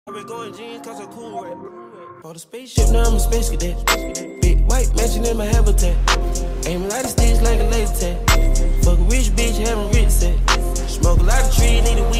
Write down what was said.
I been going jeans cause I'm cool, right? Bought a spaceship, now I'm a space cadet. Big white mansion in my habitat. Aim a lot of sticks like a laser tag. Fuck a rich bitch, having rich set. Smoke a lot of trees, need a